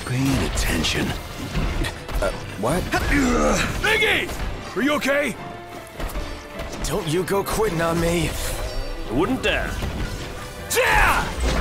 paying attention. What? Iggy! Are you okay? Don't you go quitting on me. I wouldn't dare. Yeah!